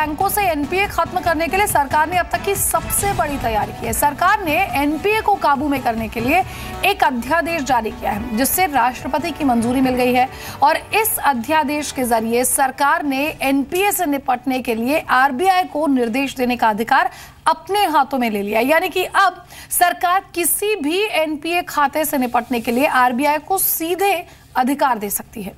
बैंकों से एनपीए खत्म करने के लिए सरकार ने अब तक की सबसे बड़ी तैयारी की है। सरकार ने एनपीए को काबू में करने के लिए एक अध्यादेश जारी किया है, जिससे राष्ट्रपति की मंजूरी मिल गई है और इस अध्यादेश के जरिए सरकार ने एनपीए से निपटने के लिए आरबीआई को निर्देश देने का अधिकार अपने हाथों में ले लिया। यानी कि अब सरकार किसी भी एनपीए खाते से निपटने के लिए आरबीआई को सीधे अधिकार दे सकती है।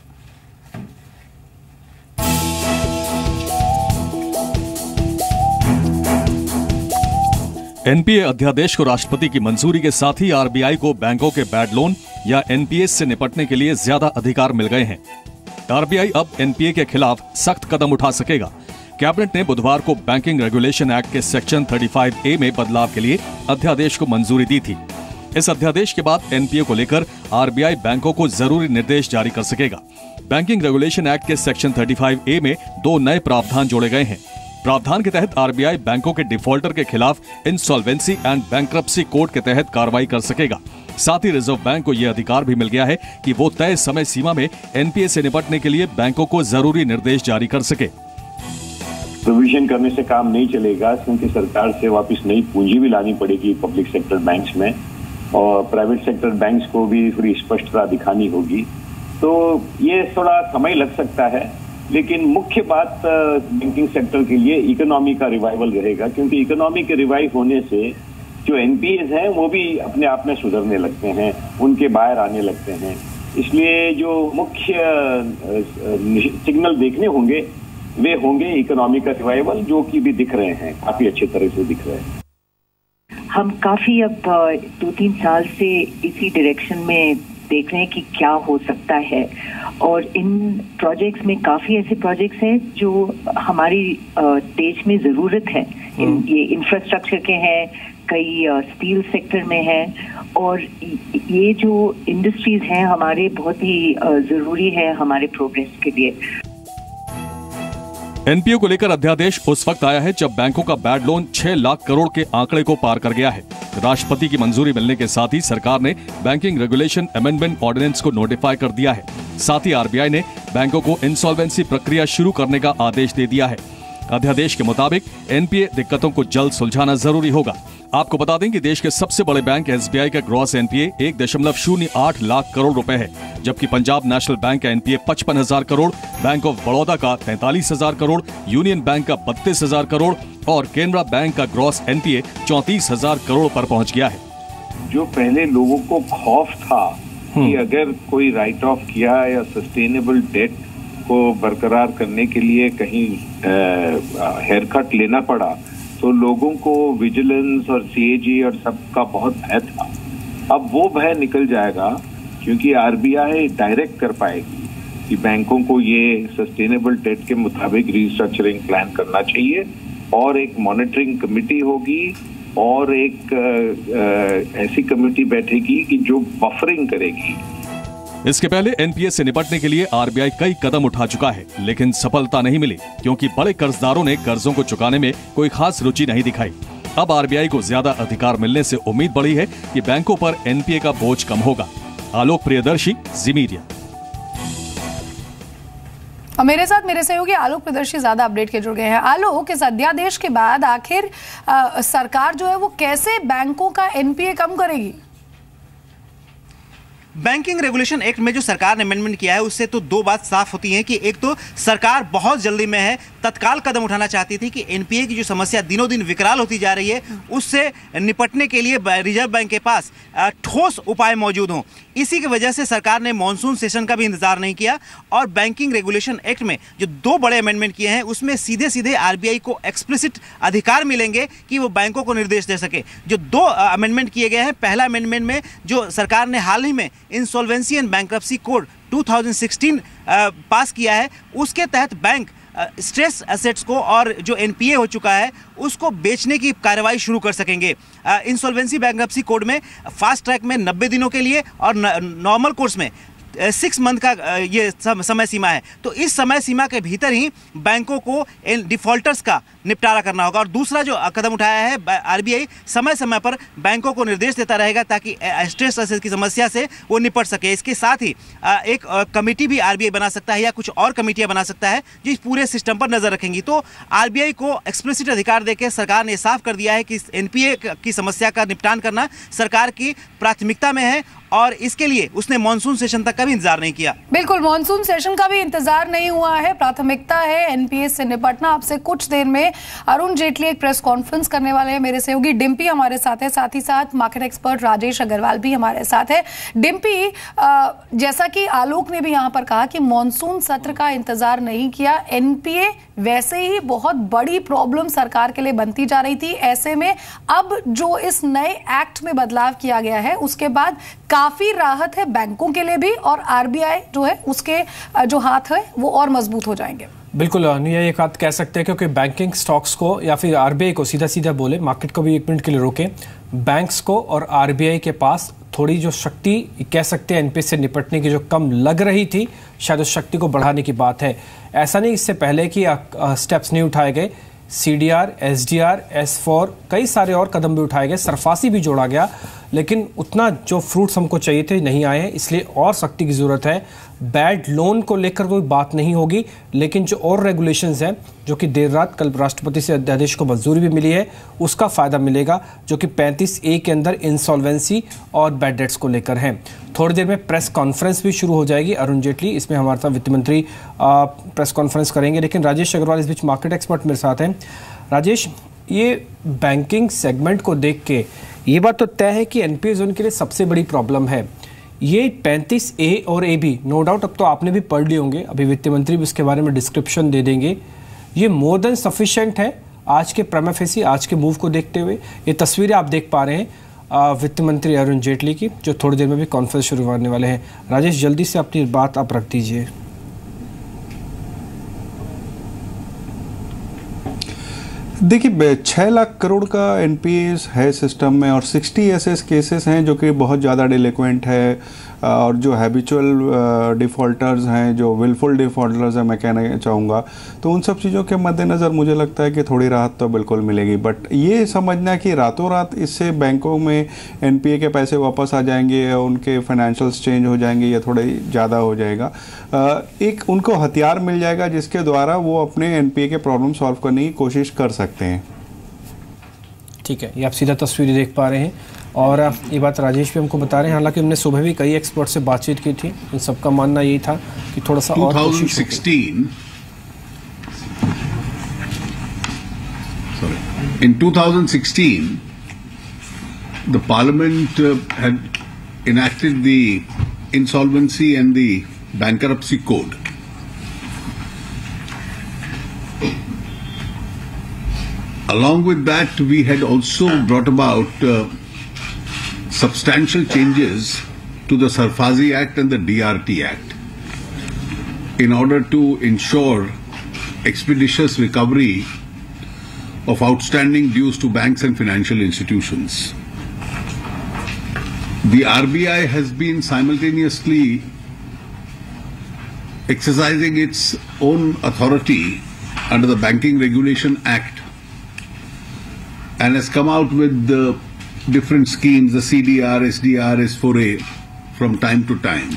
एनपीए अध्यादेश को राष्ट्रपति की मंजूरी के साथ ही आरबीआई को बैंकों के बैड लोन या एनपीए से निपटने के लिए ज्यादा अधिकार मिल गए हैं। आरबीआई अब एनपीए के खिलाफ सख्त कदम उठा सकेगा। कैबिनेट ने बुधवार को बैंकिंग रेगुलेशन एक्ट के सेक्शन 35A में बदलाव के लिए अध्यादेश को मंजूरी दी थी। इस अध्यादेश के बाद एनपीए को लेकर आरबीआई बैंकों को जरूरी निर्देश जारी कर सकेगा। बैंकिंग रेगुलेशन एक्ट के सेक्शन 35A में 2 नए प्रावधान जोड़े गए हैं। प्रावधान के तहत आरबीआई बैंकों के डिफॉल्टर के खिलाफ इंसॉल्वेंसी एंड बैंक्रप्सी कोड के तहत कार्रवाई कर सकेगा। साथ ही रिजर्व बैंक को यह अधिकार भी मिल गया है कि वो तय समय सीमा में एनपीए से निपटने के लिए बैंकों को जरूरी निर्देश जारी कर सके। प्रोविजन करने से काम नहीं चलेगा, क्योंकि सरकार से वापस नई पूंजी भी लानी पड़ेगी पब्लिक सेक्टर बैंक्स में, और प्राइवेट सेक्टर बैंक्स को भी थोड़ी स्पष्टता दिखानी होगी। तो ये थोड़ा समय लग सकता है, लेकिन मुख्य बात बैंकिंग सेक्टर के लिए इकोनॉमी का रिवाइवल रहेगा, क्योंकि इकोनॉमी के रिवाइव होने से जो एनपीएस हैं वो भी अपने आप में सुधरने लगते हैं, उनके बाहर आने लगते हैं। इसलिए जो मुख्य सिग्नल देखने होंगे वे होंगे इकोनॉमी का रिवाइवल, जो कि भी दिख रहे हैं, काफी अच्छे तरह से दिख रहे हैं। हम काफी अब 2-3 साल से इसी डायरेक्शन में देख रहे हैं कि क्या हो सकता है, और इन प्रोजेक्ट्स में काफी ऐसे प्रोजेक्ट्स हैं जो हमारी देश में जरूरत है। ये इंफ्रास्ट्रक्चर के हैं, कई स्टील सेक्टर में हैं, और ये जो इंडस्ट्रीज हैं हमारे बहुत ही जरूरी है हमारे प्रोग्रेस के लिए। एनपीए को लेकर अध्यादेश उस वक्त आया है जब बैंकों का बैड लोन 6 लाख करोड़ के आंकड़े को पार कर गया है। राष्ट्रपति की मंजूरी मिलने के साथ ही सरकार ने बैंकिंग रेगुलेशन अमेंडमेंट ऑर्डिनेंस को नोटिफाई कर दिया है। साथ ही आरबीआई ने बैंकों को इंसॉल्वेंसी प्रक्रिया शुरू करने का आदेश दे दिया है। अध्यादेश के मुताबिक एनपीए दिक्कतों को जल्द सुलझाना जरूरी होगा। आपको बता दें कि देश के सबसे बड़े बैंक एसबीआई का ग्रॉस एनपीए 1.08 लाख करोड़ रुपए है, जबकि पंजाब नेशनल बैंक का NPA 55,000 crore, bank of Baroda का 43,000 करोड़, यूनियन बैंक का 32,000 करोड़ और केनरा बैंक का ग्रॉस एनपीए 34,000 करोड़ पर पहुंच गया है। जो पहले लोगों को खौफ था कि अगर कोई राइट ऑफ किया या सस्टेनेबल डेट को बरकरार करने के लिए कहीं हेयर कट लेना पड़ा, तो लोगों को विजिलेंस और सीएजी और सबका बहुत भय था। अब वो भय निकल जाएगा, क्योंकि आरबीआई डायरेक्ट कर पाएगी कि बैंकों को ये सस्टेनेबल डेट के मुताबिक रीस्ट्रक्चरिंग प्लान करना चाहिए, और एक मॉनिटरिंग कमेटी होगी और एक ऐसी कमेटी बैठेगी कि जो बफरिंग करेगी। इसके पहले एनपीए से निपटने के लिए आरबीआई कई कदम उठा चुका है, लेकिन सफलता नहीं मिली, क्योंकि बड़े कर्जदारों ने कर्जों को चुकाने में कोई खास रुचि नहीं दिखाई। अब आरबीआई को ज्यादा अधिकार मिलने से उम्मीद बढ़ी है कि बैंकों पर एनपीए का बोझ कम होगा। आलोक प्रियदर्शी, जी मीडिया। और मेरे साथ मेरे सहयोगी आलोक प्रियदर्शी ज्यादा अपडेट के जुड़ गए हैं। आलोक, इस अध्यादेश के बाद आखिर सरकार जो है वो कैसे बैंकों का एनपीए कम करेगी? बैंकिंग रेगुलेशन एक्ट में जो सरकार ने अमेंडमेंट किया है उससे तो 2 बात साफ होती हैं कि एक तो सरकार बहुत जल्दी में है, तत्काल कदम उठाना चाहती थी कि एनपीए की जो समस्या दिनों दिन विकराल होती जा रही है उससे निपटने के लिए रिजर्व बैंक के पास ठोस उपाय मौजूद हों। इसी की वजह से सरकार ने मॉनसून सेशन का भी इंतजार नहीं किया, और बैंकिंग रेगुलेशन एक्ट में जो 2 बड़े अमेंडमेंट किए हैं उसमें सीधे सीधे आरबीआई को एक्सप्लिसिट अधिकार मिलेंगे कि वो बैंकों को निर्देश दे सके। जो 2 अमेंडमेंट किए गए हैं, पहला अमेंडमेंट में जो सरकार ने हाल ही में insolvency and bankruptcy code 2016 pass किया है, उसके तहत बैंक स्ट्रेस एसेट्स को और जो एनपीए हो चुका है उसको बेचने की कार्रवाई शुरू कर सकेंगे। इंसॉल्वेंसी बैंक्रप्सी कोड में फास्ट ट्रैक में 90 दिनों के लिए और नॉर्मल कोर्स में 6 मंथ का ये समय सीमा है। तो इस समय सीमा के भीतर ही बैंकों को डिफॉल्टर्स का निपटारा करना होगा। और दूसरा जो कदम उठाया है आरबीआई, समय समय पर बैंकों को निर्देश देता रहेगा ताकि स्ट्रेस एसेट की समस्या से वो निपट सके। इसके साथ ही एक कमेटी भी आरबीआई बना सकता है या कुछ और कमेटियां बना सकता है जो इस पूरे सिस्टम पर नजर रखेंगी। तो आरबीआई को एक्सप्लिसिट अधिकार देकर सरकार ने साफ कर दिया है कि एनपीए की समस्या का निपटान करना सरकार की प्राथमिकता में है और इसके लिए उसने मॉनसून सेशन तक का भी इंतजार नहीं किया। बिल्कुल, मॉनसून सेशन का भी इंतजार नहीं हुआ है, प्राथमिकता है एनपीए से निपटना। आपसे कुछ देर में अरुण जेटली एक प्रेस कॉन्फ्रेंस करने वाले हैं। मेरे सहयोगी डिम्पी हमारे साथ है, साथ ही साथ मार्केट एक्सपर्ट राजेश अग्रवाल भी हमारे साथ है। डिम्पी, जैसा कि आलोक ने भी यहां पर कहा कि मॉनसून सत्र का इंतजार नहीं किया, एनपीए वैसे ही बहुत बड़ी प्रॉब्लम सरकार के लिए बनती जा रही थी। ऐसे में अब जो इस नए एक्ट में बदलाव किया गया है उसके बाद काफी राहत है बैंकों के लिए भी, और आरबीआई जो है उसके जो हाथ है वो और मजबूत हो जाएंगे। बिल्कुल अनुया, एक बात कह सकते हैं क्योंकि बैंकिंग स्टॉक्स को या फिर आरबीआई को सीधा सीधा बोले, मार्केट को भी एक मिनट के लिए रोके, बैंक्स को और आरबीआई के पास थोड़ी जो शक्ति कह सकते हैं एनपीए से निपटने की जो कम लग रही थी, शायद उस शक्ति को बढ़ाने की बात है। ऐसा नहीं इससे पहले कि स्टेप्स नहीं उठाए गए, सीडीआर, एसडीआर, एस4 कई सारे और कदम भी उठाए गए, सरफासी भी जोड़ा गया, लेकिन उतना जो फ्रूट्स हमको चाहिए थे नहीं आए हैं, इसलिए और सख्ती की जरूरत है। बैड लोन को लेकर कोई बात नहीं होगी, लेकिन जो और रेगुलेशंस हैं जो कि देर रात कल राष्ट्रपति से अध्यादेश को मंजूरी भी मिली है, उसका फायदा मिलेगा, जो कि 35A के अंदर इंसॉल्वेंसी और बैड डेट्स को लेकर हैं। थोड़ी देर में प्रेस कॉन्फ्रेंस भी शुरू हो जाएगी अरुण जेटली, इसमें हमारे साथ वित्त मंत्री प्रेस कॉन्फ्रेंस करेंगे। लेकिन राजेश अग्रवाल इस बीच मार्केट एक्सपर्ट मेरे साथ हैं। राजेश, ये बैंकिंग सेगमेंट को देख के ये बात तो तय है कि एनपीए जोन के लिए सबसे बड़ी प्रॉब्लम है ये 35A और AB। नो डाउट अब तो आपने भी पढ़ लिए होंगे, अभी वित्त मंत्री भी इसके बारे में डिस्क्रिप्शन दे देंगे। ये मोर देन सफिशिएंट है आज के प्रीमा फेसी, आज के मूव को देखते हुए। ये तस्वीरें आप देख पा रहे हैं वित्त मंत्री अरुण जेटली की, जो थोड़ी देर में भी कॉन्फ्रेंस शुरू होने वाले हैं। राजेश, जल्दी से अपनी बात आप रख दीजिए। देखिए, 6 लाख करोड़ का एनपीए है सिस्टम में और 60 ऐसे केसेस हैं जो कि बहुत ज़्यादा डिलिक्वेंट है और जो हैबिचुअल डिफ़ॉल्टर्स हैं, जो विलफुल डिफ़ॉल्टर्स हैं, मैं कहना चाहूँगा। तो उन सब चीज़ों के मद्देनज़र मुझे लगता है कि थोड़ी राहत तो बिल्कुल मिलेगी। बट ये समझना कि रातों रात इससे बैंकों में एनपीए के पैसे वापस आ जाएंगे या उनके फाइनेंशियल्स चेंज हो जाएंगे या थोड़े ज़्यादा हो जाएगा, एक उनको हथियार मिल जाएगा जिसके द्वारा वो अपने एनपीए के प्रॉब्लम सॉल्व करने की कोशिश कर सकते हैं। ठीक है, ये आप सीधा तस्वीरें देख पा रहे हैं और ये बात राजेश भी हमको बता रहे हैं। हालांकि हमने सुबह भी कई एक्सपर्ट से बातचीत की थी, इन सबका मानना यही था कि थोड़ा सा और कोशिश In 2016, the Parliament had enacted the Insolvency and the Bankruptcy Code. Along with that, we had also brought about substantial changes to the Sarfazi Act and the DRT Act in order to ensure expeditious recovery of outstanding dues to banks and financial institutions. The RBI has been simultaneously exercising its own authority under the Banking Regulation Act and has come out with different schemes, the CDR, SDR, S4A, from time to time.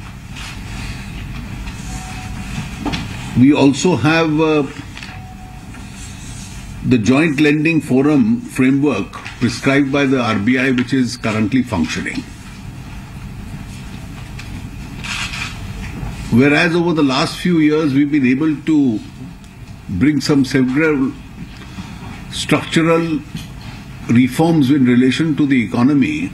We also have the Joint Lending Forum framework prescribed by the RBI, which is currently functioning. Whereas over the last few years, we've been able to bring some several structural reforms in relation to the economy.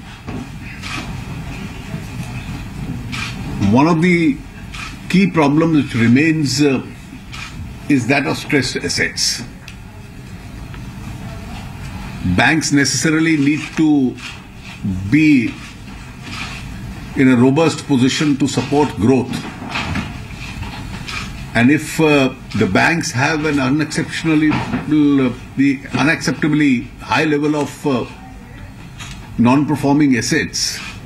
One of the key problems which remains is that of stressed assets. Banks necessarily need to be in a robust position to support growth. And if the banks have an unacceptably high level of non-performing assets,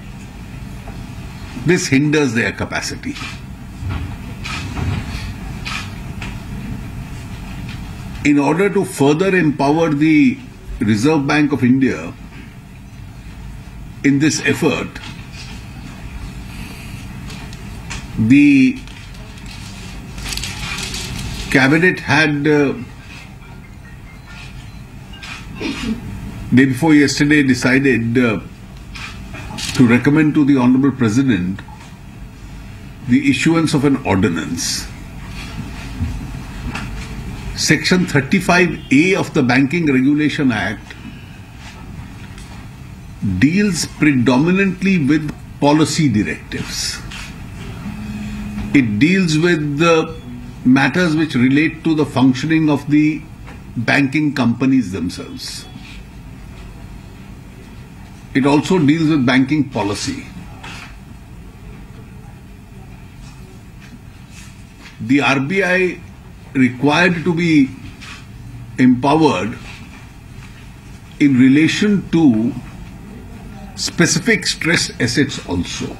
this hinders their capacity. in order to further empower the Reserve Bank of India in this effort, the Cabinet had day before yesterday decided to recommend to the Honorable President the issuance of an ordinance. Section 35A of the Banking Regulation Act deals predominantly with policy directives. It deals with the matters which relate to the functioning of the banking companies themselves. It also deals with banking policy. The RBI required to be empowered in relation to specific stressed assets also.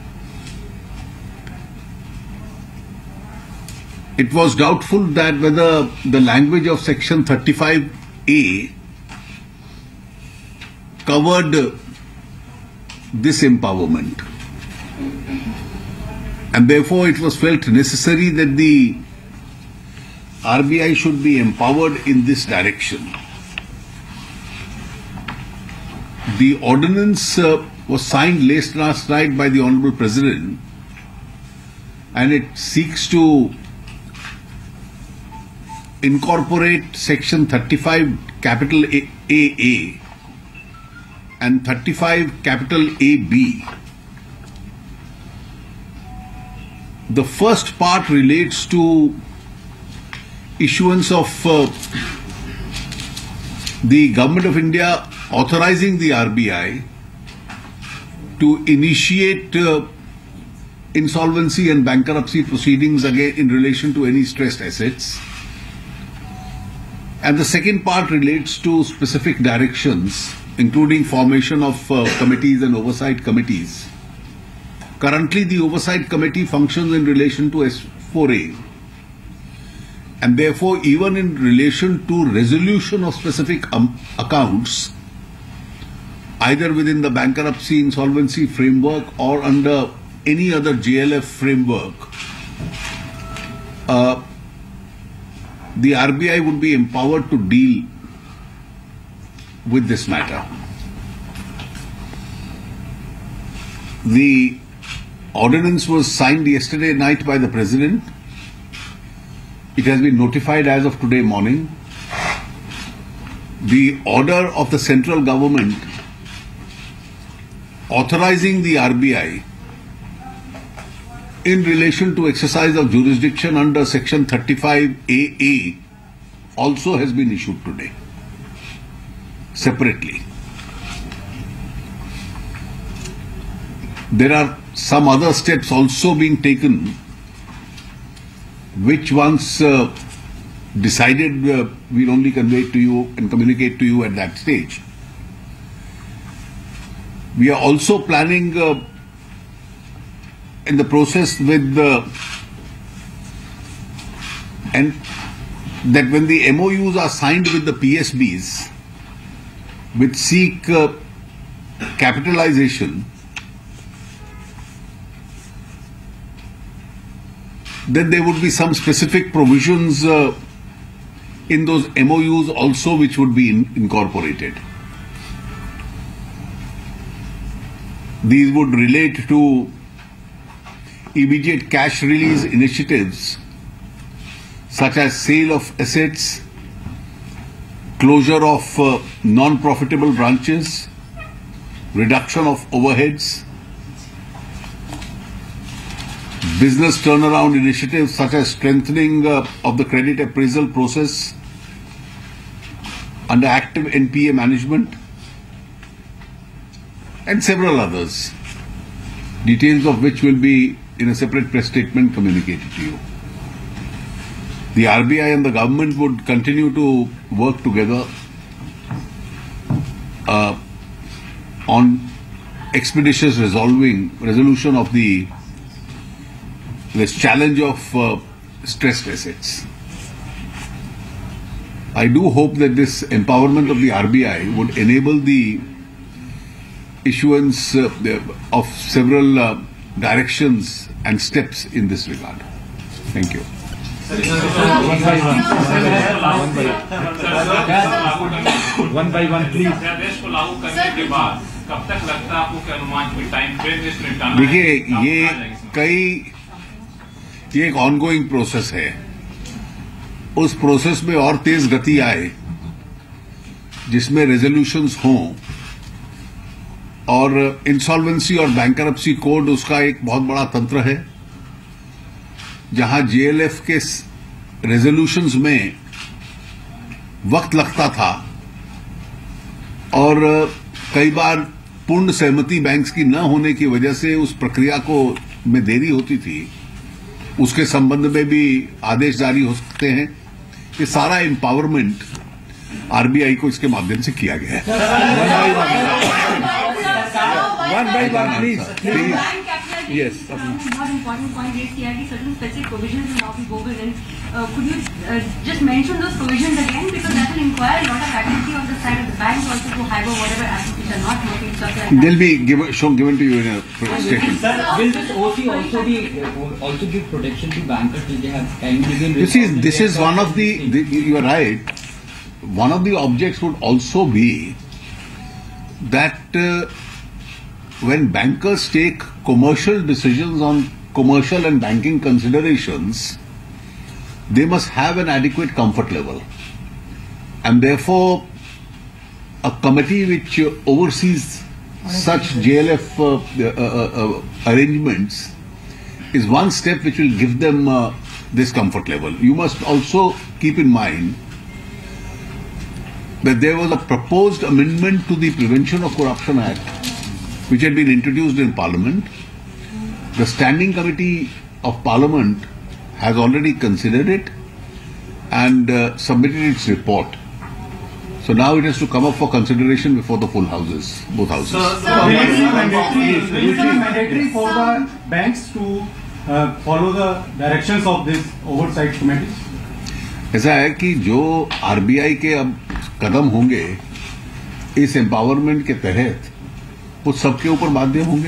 It was doubtful that whether the language of Section 35A covered this empowerment. And therefore it was felt necessary that the RBI should be empowered in this direction. The ordinance was signed last night by the Honorable President, and it seeks to incorporate Section 35 capital AA and 35 capital AB. The first part relates to issuance of the Government of India authorizing the RBI to initiate insolvency and bankruptcy proceedings again in relation to any stressed assets. And the second part relates to specific directions, including formation of committees and oversight committees. Currently, the oversight committee functions in relation to S4A. And therefore, even in relation to resolution of specific accounts, either within the bankruptcy insolvency framework or under any other JLF framework, the RBI would be empowered to deal with this matter. The ordinance was signed yesterday night by the President. It has been notified as of today morning. The order of the central government authorizing the RBI in relation to exercise of jurisdiction under Section 35AA also has been issued today, separately. There are some other steps also being taken, which once decided we'll only convey to you and communicate to you at that stage. We are also planning in the process with and that when the MOUs are signed with the PSBs which seek capitalization, then there would be some specific provisions in those MOUs also which would be incorporated. These would relate to immediate cash release initiatives such as sale of assets, closure of non-profitable branches, reduction of overheads, business turnaround initiatives such as strengthening of the credit appraisal process under active NPA management, and several others, details of which will be in a separate press statement communicated to you. The RBI and the government would continue to work together on expeditious resolution of this challenge of stressed assets. I do hope that this empowerment of the RBI would enable the issuance of several directions and steps in this regard. Thank you. One by one, please. देखिए, ये एक ongoing process है. उस process में और तेज गति आए जिसमें रेजोल्यूशंस हों, और इंसॉल्वेंसी और बैंकरप्सी कोड उसका एक बहुत बड़ा तंत्र है, जहां जेएलएफ के रेजोल्यूशंस में वक्त लगता था और कई बार पूर्ण सहमति बैंक्स की न होने की वजह से उस प्रक्रिया को में देरी होती थी. उसके संबंध में भी आदेश जारी हो सकते हैं. ये सारा एम्पावरमेंट आरबीआई को इसके माध्यम से किया गया है. One by one, please. Yes. One important point raised here is certain specific provisions will now be woven in. Could you just mention those provisions again, because that will inquire a lot of activity on the side of the banks also to have whatever assets which are not working, stuff like that. They'll be given to you in a statement. Sir, will this OC also give protection to bankers if they have kindly been? You see, this is one of the you are right. One of the objects would also be that when bankers take commercial decisions on commercial and banking considerations, they must have an adequate comfort level. And therefore, a committee which oversees such JLF arrangements is one step which will give them this comfort level. You must also keep in mind that there was a proposed amendment to the Prevention of Corruption Act which had been introduced in Parliament. The Standing Committee of Parliament has already considered it and submitted its report. So now it has to come up for consideration before the full houses, both houses. Will it be mandatory for the banks to follow the directions of this oversight committees? ऐसा है कि जो RBI के अब कदम होंगे इस empowerment के तहत वो सबके ऊपर बाध्य होंगे.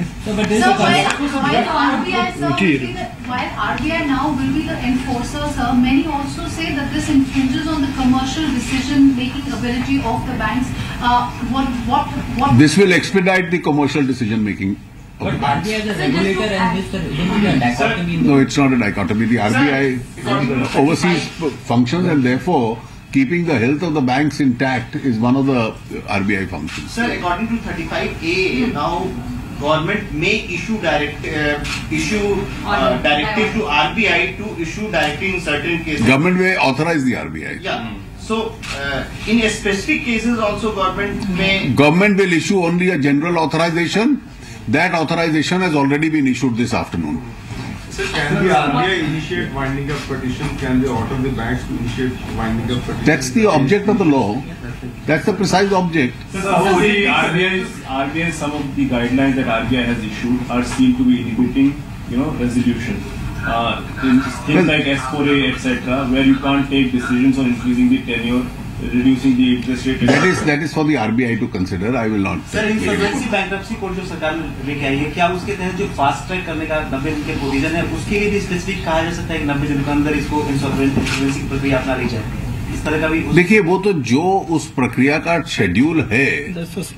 While RBI now will be the enforcer, sir, many also say that this infringes on the commercial decision-making ability of the banks. What? This will expedite the commercial decision-making. But RBI is a regulator and this isn't a dichotomy. No, it's not a dichotomy. The RBI oversees functions and therefore keeping the health of the banks intact is one of the RBI functions. Sir, according to 35A, now government may issue directive to RBI to issue directive in certain cases. Government may authorize the RBI. Yeah. So, in a specific cases also government may... Government will issue only a general authorization. That authorization has already been issued this afternoon. Sir, can the RBI initiate winding up petition? Can they order the banks to initiate winding up petition? That's the object of the law. That's the precise object. Sir, some of the RBI, some of the guidelines that RBI has issued are seen to be inhibiting, resolution. Things like S4A, etc., where you can't take decisions on increasing the tenure, reducing the interest rate. That is for the RBI to consider. I will not. Sir, insolvency bankruptcy code जो सरकार लेके आई है, क्या उसके तहत जो fast track करने का 90 दिन के प्रोविजन है, उसके लिए भी स्पेसिफिक कहा जा सकता है कि 90 दिन के अंदर इसको इंसॉल्वेंसी की प्रक्रिया अपना ली जाए? इस तरह का भी देखिए, वो तो जो उस प्रक्रिया का शेड्यूल है,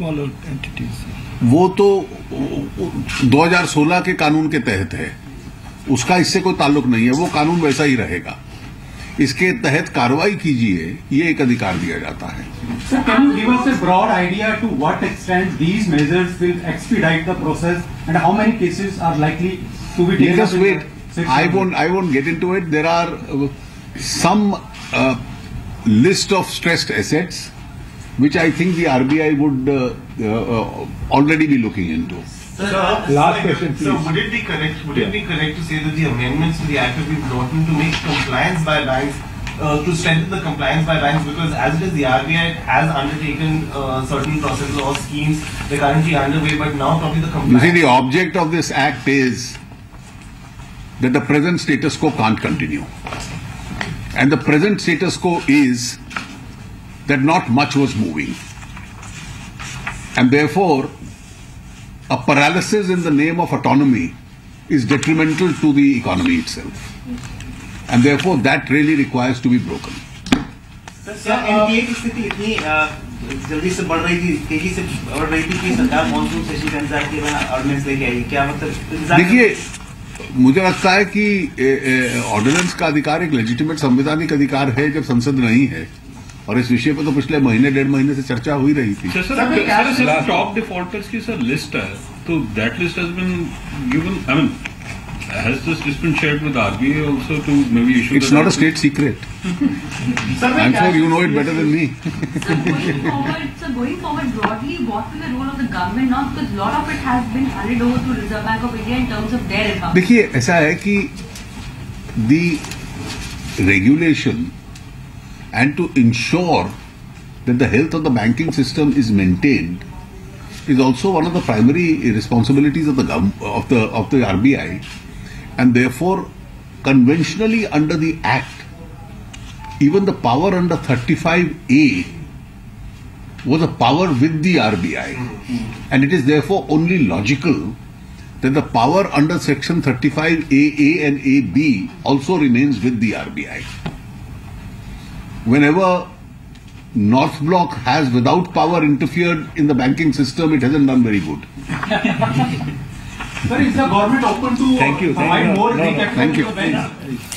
वो तो 2016 के कानून के तहत है. उसका इससे कोई ताल्लुक नहीं है. वो कानून वैसा ही रहेगा. इसके तहत कार्रवाई कीजिए, ये एक अधिकार दिया जाता है. Sir, can you give us a broad idea to what extent these measures will expedite the process and how many cases are likely to be taken? Just wait. I won't get into it. There are some list of stressed assets which I think the RBI would already be looking into. Last question, please. So, would it be correct to say that the amendments to the Act have been brought in to make compliance by banks, to strengthen the compliance by banks, because as it is, the RBI has undertaken certain processes or schemes that are currently underway, but now probably the compliance... You see, the object of this Act is that the present status quo can't continue. And the present status quo is that not much was moving. And therefore, a paralysis in the name of autonomy is detrimental to the economy itself. And therefore, that really requires to be broken. Sir NPA की स्थिति इतनी जल्दी से बढ़ रही थी, तेजी से बढ़ रही थी कि सरकार मॉनसून सेशन का इंतजार किए बिना ऑर्डिनेंस लेके आई। क्या मतलब? देखिए, मुझे लगता है कि ऑर्डिनेंस का अधिकार एक लेजिटिमेट संवैधानिक अधिकार है जब संसद नहीं है, और इस विषय पर तो पिछले महीने 1.5 महीने से चर्चा हो ही रही थी। सर टॉप डिफॉल्टर्स की सर लिस्ट है, तो that list has been given, I mean has this list been shared with RBI also to maybe issue? It's not a state secret. I'm sure you know it better than me. Going forward broadly, what will the role of the government now, because a lot of it has been handed over to Reserve Bank of India in terms of their account. देखिए, ऐसा है कि the regulation and to ensure that the health of the banking system is maintained is also one of the primary responsibilities of the RBI. And therefore, conventionally under the Act, even the power under 35A was a power with the RBI. And it is therefore only logical that the power under section 35AA and AB also remains with the RBI. Whenever North Block has without power interfered in the banking system, it hasn't done very good. Sir, is the government open to provide more recapitalization to banks?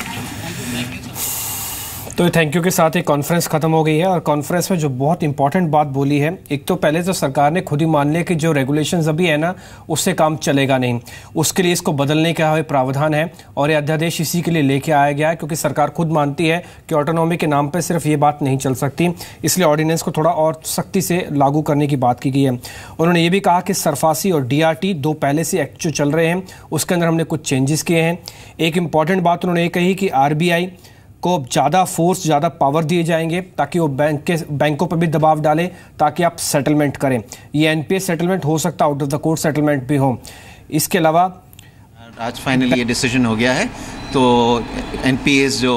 तो thank you के साथ एक conference खत्म हो गई है, और conference में जो बहुत इंपॉर्टेंट बात बोली है, एक तो पहले तो सरकार ने खुद ही मान लिया कि जो रेगुलेशंस अभी है ना, उससे काम चलेगा नहीं, उसके लिए इसको बदलने का प्रावधान है, और ये अध्यादेश इसी के लिए लेके आया गया है, क्योंकि सरकार खुद मानती है कि ऑटोनॉमी के नाम पर सिर्फ ये बात नहीं चल सकती, इसलिए ऑर्डिनेंस को थोड़ा और सख्ती से लागू करने की बात की गई है। उन्होंने ये भी कहा कि सरफासी और DRT दो पहले से एक्ट जो चल रहे हैं उसके अंदर हमने कुछ चेंजेस किए हैं। एक इंपॉर्टेंट बात उन्होंने ये कही कि RBI को ज़्यादा फोर्स, ज़्यादा पावर दिए जाएंगे ताकि वो बैंकों पर भी दबाव डालें ताकि आप सेटलमेंट करें। ये NPS सेटलमेंट हो सकता है, out of the court settlement भी हो। इसके अलावा आज फाइनली ये डिसीजन हो गया है, तो NPS जो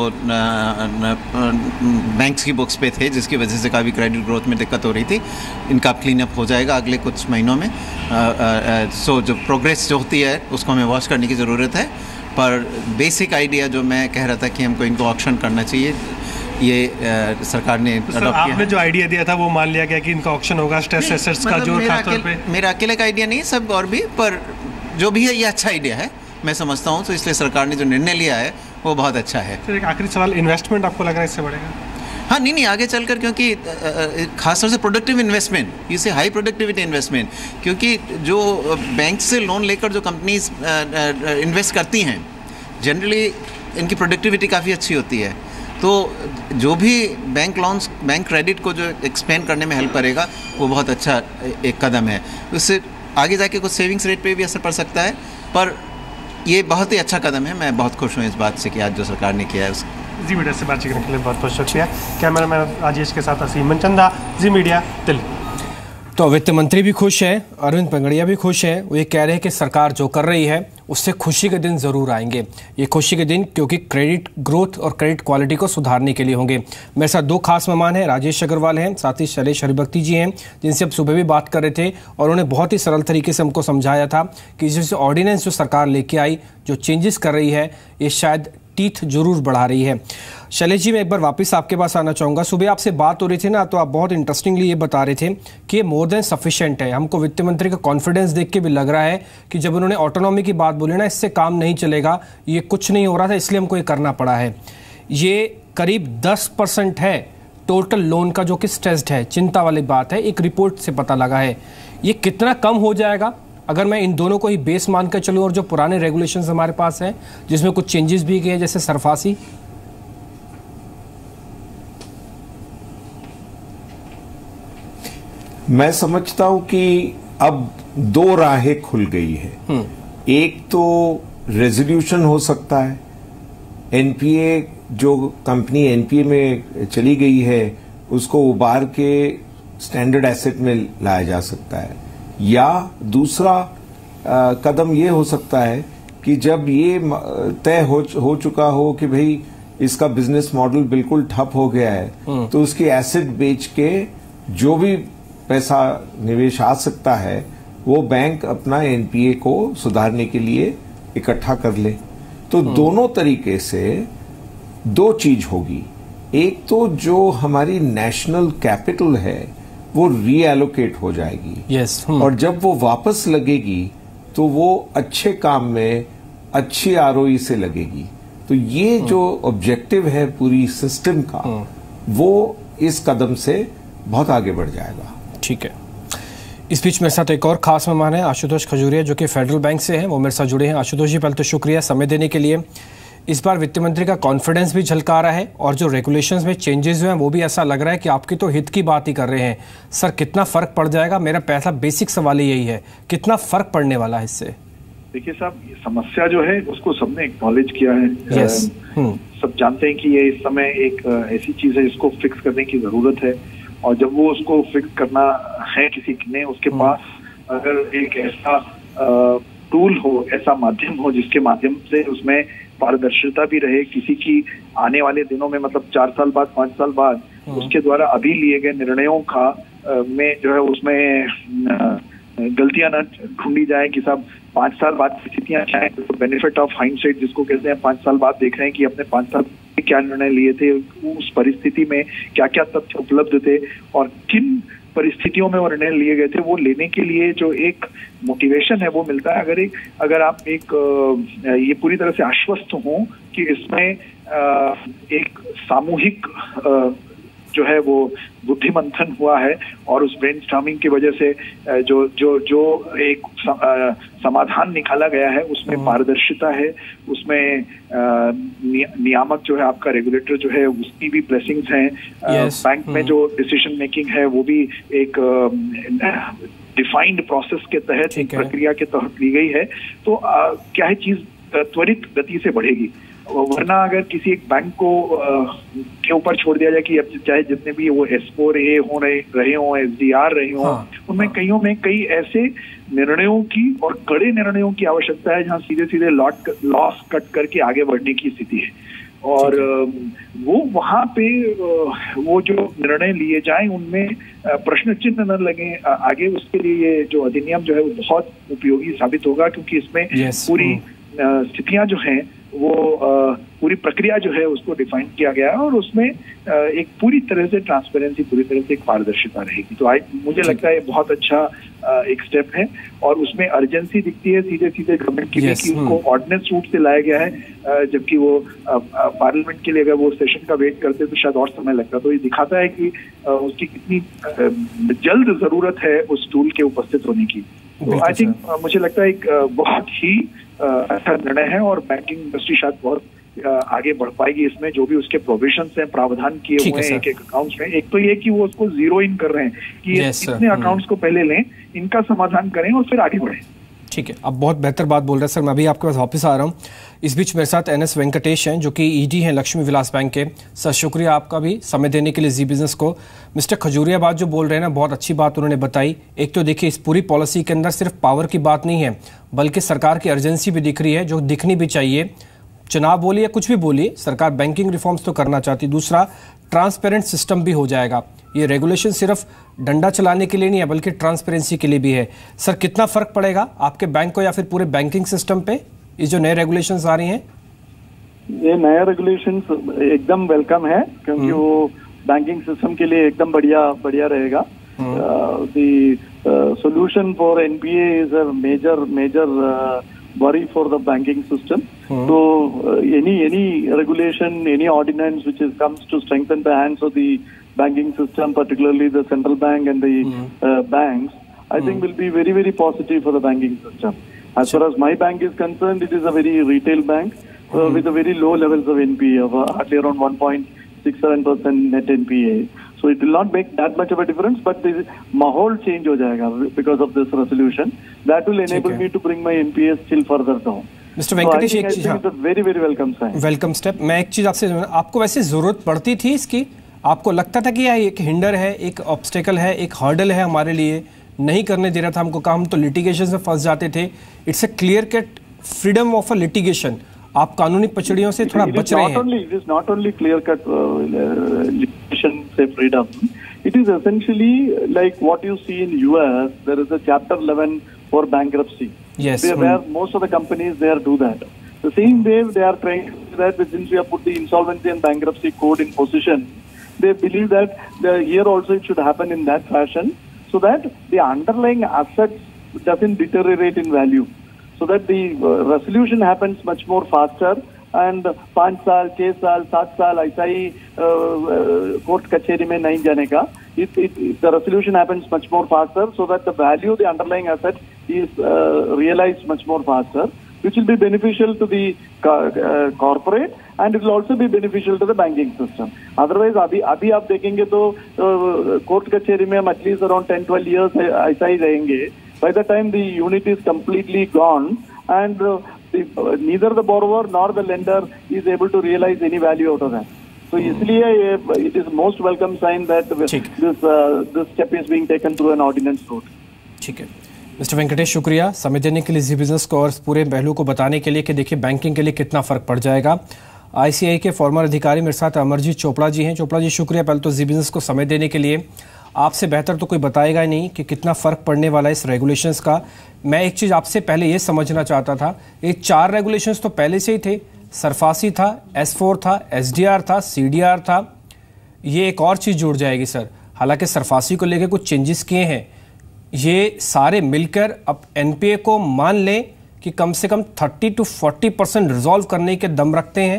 बैंक्स की बुक्स पे थे, जिसकी वजह से काफ़ी क्रेडिट ग्रोथ में दिक्कत हो रही थी, इनका क्लीन अप हो जाएगा अगले कुछ महीनों में। सो जो प्रोग्रेस जो होती है उसको हमें वॉच करने की ज़रूरत है, पर बेसिक आइडिया जो मैं कह रहा था कि हमको इनको ऑक्शन करना चाहिए, ये सरकार ने अडॉप्ट किया। आपने जो आइडिया दिया था वो मान लिया गया कि इनका ऑक्शन होगा स्ट्रेस एसेट्स का, जो खासतौर पे मेरा अकेले का आइडिया नहीं है, सब और भी, पर जो भी है ये अच्छा आइडिया है मैं समझता हूँ, तो इसलिए सरकार ने जो निर्णय लिया है वो बहुत अच्छा है। फिर एक आखिरी सवाल, इन्वेस्टमेंट आपको लग रहा है इससे बढ़ेगा? हाँ, नहीं आगे चलकर, क्योंकि खासतौर से प्रोडक्टिव इन्वेस्टमेंट, इसे हाई प्रोडक्टिविटी इन्वेस्टमेंट, क्योंकि जो बैंक से लोन लेकर जो कंपनीज इन्वेस्ट करती हैं जनरली इनकी प्रोडक्टिविटी काफ़ी अच्छी होती है, तो जो भी बैंक लोन्स, बैंक क्रेडिट को जो एक्सपेंड करने में हेल्प करेगा वो बहुत अच्छा एक कदम है। उससे आगे जाके कुछ सेविंग्स रेट पे भी असर पड़ सकता है, पर ये बहुत ही अच्छा कदम है। मैं बहुत खुश हूँ इस बात से कि आज जो सरकार ने किया है उसको। जी मीडिया से बातचीत करने के लिए बहुत बहुत शुक्रिया। कैमरामैन राजेश के साथ असीम मनचंदा, जी मीडिया दिल्ली। तो वित्त मंत्री भी खुश हैं, अरविंद पंगड़िया भी खुश हैं। वो ये कह रहे हैं कि सरकार जो कर रही है उससे खुशी के दिन ज़रूर आएंगे। ये खुशी के दिन क्योंकि क्रेडिट ग्रोथ और क्रेडिट क्वालिटी को सुधारने के लिए होंगे। मेरे साथ दो खास मेहमान हैं, राजेश अग्रवाल हैं, साथ ही शैलेश हरिभक्ति जी हैं, जिनसे अब सुबह भी बात कर रहे थे, और उन्होंने बहुत ही सरल तरीके से हमको समझाया था कि जैसे ऑर्डिनेंस जो सरकार लेके आई, जो चेंजेस कर रही है, ये शायद टीथ जरूर बढ़ा रही है। शैलेश जी, मैं एक बार वापस आपके पास आना चाहूँगा। सुबह आपसे बात हो रही थी ना, तो आप बहुत इंटरेस्टिंगली ये बता रहे थे कि ये मोर देन सफिशिएंट है। हमको वित्त मंत्री का कॉन्फिडेंस देख के भी लग रहा है कि जब उन्होंने ऑटोनॉमी की बात बोली ना, इससे काम नहीं चलेगा, ये कुछ नहीं हो रहा था, इसलिए हमको ये करना पड़ा है। ये करीब 10% है टोटल लोन का जो कि स्ट्रेस्ड है, चिंता वाली बात है, एक रिपोर्ट से पता लगा है। ये कितना कम हो जाएगा अगर मैं इन दोनों को ही बेस मान कर चलूँ, और जो पुराने रेगुलेशंस हमारे पास हैं जिसमें कुछ चेंजेस भी किए जैसे सरफासी? मैं समझता हूं कि अब दो राहें खुल गई है। एक तो रेजोल्यूशन हो सकता है, एनपीए जो कंपनी एनपीए में चली गई है उसको उबार के स्टैंडर्ड एसेट में लाया जा सकता है, या दूसरा कदम ये हो सकता है कि जब ये तय हो चुका हो कि भाई इसका बिजनेस मॉडल बिल्कुल ठप हो गया है, तो उसकी एसेट बेच के जो भी पैसा निवेश आ सकता है वो बैंक अपना एनपीए को सुधारने के लिए इकट्ठा कर ले। तो दोनों तरीके से दो चीज होगी। एक तो जो हमारी नेशनल कैपिटल है वो रीएलोकेट हो जाएगी, और जब वो वापस लगेगी तो वो अच्छे काम में अच्छी आरओई से लगेगी। तो ये जो ऑब्जेक्टिव है पूरी सिस्टम का, वो इस कदम से बहुत आगे बढ़ जाएगा। ठीक है, इस बीच मेरे साथ एक और खास मेहमान है आशुतोष खजूरिया, जो कि फेडरल बैंक से हैं, वो मेरे साथ जुड़े हैं। आशुतोष जी, पहले तो शुक्रिया समय देने के लिए। इस बार वित्त मंत्री का कॉन्फिडेंस भी झलका रहा है और जो रेगुलेशंस में चेंजेस हुए हैं वो भी ऐसा लग रहा है कि आपकी तो हित की बात ही कर रहे हैं। सर, कितना फर्क पड़ जाएगा? मेरा पहला बेसिक सवाल यही है, कितना फर्क पड़ने वाला है इससे? देखिए साहब, समस्या जो है उसको सबने एक्नॉलेज किया है। सब जानते हैं कि ये इस समय एक ऐसी चीज है जिसको फिक्स करने की जरूरत है, और जब वो उसको फिक्स करना है किसी ने, उसके पास अगर एक ऐसा टूल हो, ऐसा माध्यम हो जिसके माध्यम से उसमें पारदर्शिता भी रहे, किसी की आने वाले दिनों में, मतलब 4 साल बाद, 5 साल बाद उसके द्वारा अभी लिए गए निर्णयों का में जो है उसमें गलतियां न ढूंढी जाए कि साहब 5 साल बाद स्थितियां क्या है, तो बेनिफिट ऑफ हाइंडसाइट जिसको कहते हैं, 5 साल बाद देख रहे हैं कि अपने 5 साल में क्या निर्णय लिए थे, उस परिस्थिति में क्या क्या तथ्य उपलब्ध थे और किन परिस्थितियों में वो निर्णय लिए गए थे, वो लेने के लिए जो एक मोटिवेशन है वो मिलता है। अगर आप एक ये पूरी तरह से आश्वस्त हों कि इसमें एक सामूहिक जो है वो बुद्धिमंथन हुआ है और उस ब्रेनस्टॉर्मिंग की वजह से जो एक समाधान निकाला गया है उसमें पारदर्शिता है, उसमें नियामक जो है आपका रेगुलेटर जो है उसकी भी ब्लेसिंग्स हैं, बैंक में जो डिसीजन मेकिंग है वो भी एक डिफाइंड प्रोसेस के तहत, एक प्रक्रिया के तहत ली गई है। तो क्या है, चीज त्वरित गति से बढ़ेगी। वरना अगर किसी एक बैंक को के ऊपर छोड़ दिया जाए कि अब चाहे जितने भी वो S4A हो रहे हों, SDR रहे हों, उनमें कईयों में कई ऐसे निर्णयों की और कड़े निर्णयों की आवश्यकता है जहां सीधे सीधे लॉस कट करके आगे बढ़ने की स्थिति है। और वो वहां पे वो जो निर्णय लिए जाएं उनमें प्रश्न चिन्ह न लगे आगे, उसके लिए ये जो अधिनियम जो है वो बहुत उपयोगी साबित होगा, क्योंकि इसमें पूरी स्थितियां जो हैं वो पूरी प्रक्रिया जो है उसको डिफाइन किया गया है और उसमें एक पूरी तरह से ट्रांसपेरेंसी, पूरी तरह से एक पारदर्शिता रहेगी। तो मुझे लगता है बहुत अच्छा एक स्टेप है और उसमें अर्जेंसी दिखती है सीधे सीधे गवर्नमेंट की कि उसको ऑर्डिनेंस रूट से लाया गया है, जबकि वो पार्लियामेंट के लिए अगर वो सेशन का वेट करते तो शायद और समय लगता। तो ये दिखाता है कि उसकी कितनी जल्द जरूरत है उस टूल के उपस्थित होने की। तो आई थिंक मुझे लगता है एक बहुत ही अच्छा निर्णय है और बैंकिंग इंडस्ट्री शायद बहुत आगे बढ़ पाएगी इसमें। जो भी उसके प्रोविजंस हैं, प्रावधान किए हुए हैं एक अकाउंट्स में, एक तो ये कि वो उसको जीरो इन कर रहे हैं कि इतने अकाउंट्स को पहले लें, इनका समाधान करें और फिर आगे बढ़ें। ठीक है, अब बहुत बेहतर बात बोल रहे हैं सर। मैं अभी आपके पास वापस आ रहा हूँ। इस बीच मेरे साथ NS वेंकटेश हैं जो कि ED हैं लक्ष्मी विलास बैंक के। सर, शुक्रिया आपका भी समय देने के लिए जी बिजनेस को। मिस्टर खजूरिया बात जो बोल रहे हैं ना, बहुत अच्छी बात उन्होंने बताई। एक तो देखिए, इस पूरी पॉलिसी के अंदर सिर्फ पावर की बात नहीं है, बल्कि सरकार की अर्जेंसी भी दिख रही है, जो दिखनी भी चाहिए। चुनाव बोलिए, कुछ भी बोलिए, सरकार बैंकिंग रिफॉर्म्स तो करना चाहती। दूसरा, ट्रांसपेरेंट सिस्टम भी हो जाएगा। ये रेगुलेशन सिर्फ डंडा चलाने के लिए नहीं है, बल्कि ट्रांसपेरेंसी के लिए भी है। सर, कितना फर्क पड़ेगा आपके बैंक को या फिर पूरे बैंकिंग सिस्टम पे ये जो नए रेगुलेशंस आ रही हैं? ये नए रेगुलेशंस एकदम वेलकम है, क्योंकि वो बैंकिंग सिस्टम के लिए एकदम बढ़िया रहेगा। The solution for NPA is a major worry for the banking system. So any regulation, any ordinance which comes to strengthen the hands of the banking system, particularly the central bank and the banks, I think will be very, very positive for the banking system. As far as my bank is concerned, it is a very retail bank with a very low levels of NPA of hardly around 1.67% net NPA. So it will not make that much of a difference, but the mahol change हो जाएगा because of this resolution. That will enable me to bring my NPA still further down. Mister Venkatesh, एक चीज, very very welcome sign, welcome step. मैं एक चीज आपसे, आपको वैसे जरूरत पड़ती थी इसकी? आपको लगता था कि यह एक हिंडर है, एक ऑब्स्टेकल है, एक हर्डल है हमारे लिए, नहीं करने दे रहा था हमको काम, तो लिटिगेशन में फंस जाते थे? It's a clear cut freedom of a litigation. आप कानूनी पचड़ियों से थोड़ा बच रहे हैं। It is not only clear cut litigation say freedom. It is essentially like what you see in US. There is a Chapter 11 for bankruptcy. Yes. Where most of the companies there do that. The same way they are trying to do that, since we have put the insolvency and bankruptcy code in position, they believe that here also it should happen in that fashion, so that the underlying assets doesn't deteriorate in value, so that the resolution happens much more faster. And 5 साल 6 साल 7 साल ऐसा ही court कचहरी में नहीं जाने का, the resolution happens much more faster, so that the value of the underlying asset is realized much more faster, which will be beneficial to the corporate and it will also be beneficial to the banking system. Otherwise अभी आप देखेंगे तो court कचहरी में at least around 10-12 years ऐसा ही रहेंगे. By the time the unit is completely gone and neither the borrower nor the lender is able to realize any value out of that. So इसलिए it is most welcome sign that this step is being taken through an ordinance route. ठीक है mister Venkatesh, शुक्रिया समय देने के लिए Zee business को और पूरे पहलू को बताने के लिए कि देखिए बैंकिंग के लिए कितना फर्क पड़ जाएगा। आईसीआई के फॉर्मर अधिकारी मेरे साथ अमरजीत चोपड़ा जी हैं। चोपड़ा जी शुक्रिया पहले तो जी बिजनेस को समय देने के लिए। आपसे बेहतर तो कोई बताएगा ही नहीं कि कितना फ़र्क पड़ने वाला है इस रेगुलेशंस का। मैं एक चीज़ आपसे पहले ये समझना चाहता था, ये 4 रेगुलेशंस तो पहले से ही थे, सरफासी था, S4 था, SDR था, CDR था, ये एक और चीज़ जुड़ जाएगी सर। हालांकि सरफासी को लेकर कुछ चेंजेस किए हैं, ये सारे मिलकर अब NPA को मान लें कि कम से कम 30 to 40% रिजॉल्व करने के दम रखते हैं।